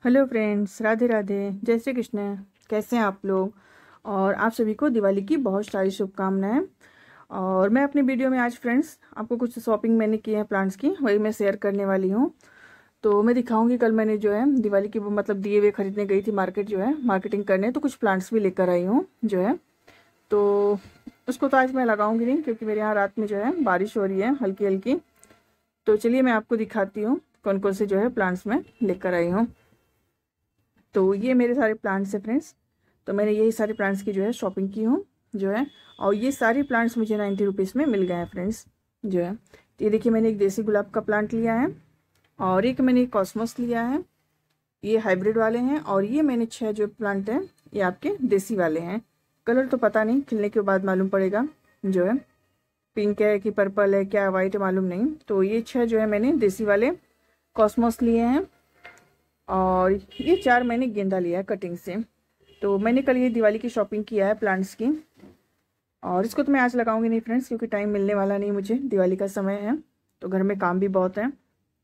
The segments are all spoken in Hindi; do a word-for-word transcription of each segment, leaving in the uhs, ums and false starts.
हेलो फ्रेंड्स, राधे राधे, जय श्री कृष्ण। कैसे हैं आप लोग? और आप सभी को दिवाली की बहुत सारी शुभकामनाएं। और मैं अपनी वीडियो में आज फ्रेंड्स आपको कुछ शॉपिंग मैंने की है प्लांट्स की, वही मैं शेयर करने वाली हूँ। तो मैं दिखाऊंगी, कल मैंने जो है दिवाली की वो मतलब दिए हुए खरीदने गई थी मार्केट, जो है मार्केटिंग करने, तो कुछ प्लांट्स भी लेकर आई हूँ जो है। तो उसको तो आज मैं लगाऊंगी नहीं, क्योंकि मेरे यहाँ रात में जो है बारिश हो रही है हल्की हल्की। तो चलिए मैं आपको दिखाती हूँ कौन कौन से जो है प्लांट्स मैं लेकर आई हूँ। तो ये मेरे सारे प्लांट्स हैं फ्रेंड्स। तो मैंने यही सारे प्लांट्स की जो है शॉपिंग की हूँ जो है। और ये सारे प्लांट्स मुझे नाइन्टी रुपीज़ में मिल गए हैं फ्रेंड्स जो है। तो ये देखिए, मैंने एक देसी गुलाब का प्लांट लिया है, और एक मैंने कॉस्मोस लिया है, ये हाइब्रिड वाले हैं। और ये मैंने छः जो प्लांट हैं ये आपके देसी वाले हैं। कलर तो पता नहीं, खिलने के बाद मालूम पड़ेगा जो है, पिंक है कि पर्पल है क्या वाइट है मालूम नहीं। तो ये छः जो है मैंने देसी वाले कॉस्मोस लिए हैं, और ये चार मैंने गेंदा लिया है कटिंग से। तो मैंने कल ये दिवाली की शॉपिंग किया है प्लांट्स की। और इसको तो मैं आज लगाऊंगी नहीं फ्रेंड्स, क्योंकि टाइम मिलने वाला नहीं मुझे, दिवाली का समय है तो घर में काम भी बहुत है।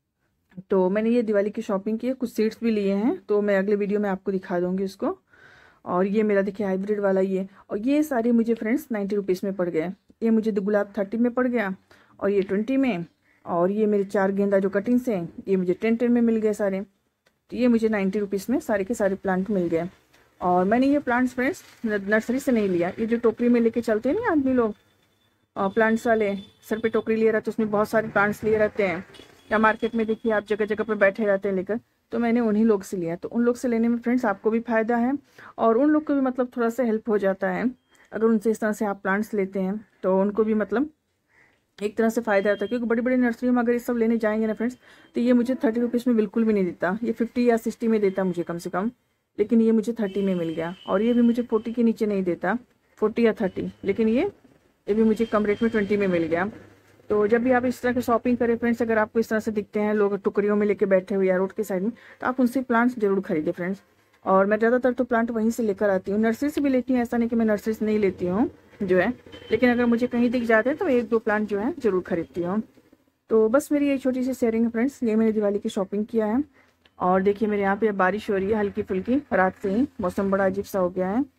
तो मैंने ये दिवाली की शॉपिंग की है, कुछ सीड्स भी लिए हैं, तो मैं अगले वीडियो में आपको दिखा दूंगी उसको। और ये मेरा देखिए हाइब्रिड वाला ये, और ये सारे मुझे फ्रेंड्स नाइन्टी रुपीज़ में पड़ गए। ये मुझे दो गुलाब थर्टी में पड़ गया, और ये ट्वेंटी में, और ये मेरे चार गेंदा जो कटिंग से हैं ये मुझे टेन टेन में मिल गए सारे। तो ये मुझे नाइन्टी रुपीज़ में सारे के सारे प्लांट मिल गए। और मैंने ये प्लांट्स फ्रेंड्स नर्सरी से नहीं लिया, ये जो टोकरी में लेके चलते हैं ना आदमी लोग, प्लांट्स वाले सर पे टोकरी लिए रहते हैं, उसमें बहुत सारे प्लांट्स लिए रहते हैं, या मार्केट में देखिए आप जगह जगह पर बैठे रहते हैं लेकर। तो मैंने उन्हीं लोग से लिया। तो उन लोग से लेने में फ्रेंड्स आपको भी फ़ायदा है, और उन लोग को भी मतलब थोड़ा सा हेल्प हो जाता है। अगर उनसे इस तरह से आप प्लांट्स लेते हैं तो उनको भी मतलब एक तरह से फ़ायदा होता है। क्योंकि बड़ी बड़ी नर्सरी में अगर ये सब लेने जाएंगे ना फ्रेंड्स, तो ये मुझे थर्टी रुपीज़ में बिल्कुल भी नहीं देता, ये फिफ्टी या सिक्सटी में देता मुझे कम से कम। लेकिन ये मुझे थर्टी में मिल गया, और ये भी मुझे फोर्टी के नीचे नहीं देता, फोर्टी या थर्टी। लेकिन ये ये भी मुझे कम रेट में ट्वेंटी में मिल गया। तो जब भी आप इस तरह की शॉपिंग करें फ्रेंड्स, अगर आपको इस तरह से दिखते हैं लोग टुकड़ियों में लेके बैठे हुए या रोड के साइड में, तो आप उनसे प्लांट्स जरूर खरीदें फ्रेंड्स। और मैं ज़्यादातर तो प्लांट वहीं से लेकर आती हूँ, नर्सरी से भी लेती हूँ, ऐसा नहीं कि मैं नर्सरी से नहीं लेती हूँ जो है। लेकिन अगर मुझे कहीं दिख जाते हैं तो एक दो प्लांट जो है जरूर खरीदती हूँ। तो बस मेरी ये छोटी सी शेयरिंग है फ्रेंड्स, ये मैंने दिवाली की शॉपिंग किया है। और देखिए मेरे यहाँ पे बारिश हो रही है हल्की फुल्की, रात से ही मौसम बड़ा अजीब सा हो गया है।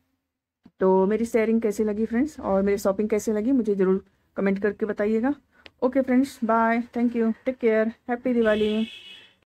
तो मेरी शेयरिंग कैसी लगी फ्रेंड्स, और मेरी शॉपिंग कैसी लगी, मुझे ज़रूर कमेंट करके बताइएगा। Okay friends, bye, thank you, take care, happy Diwali.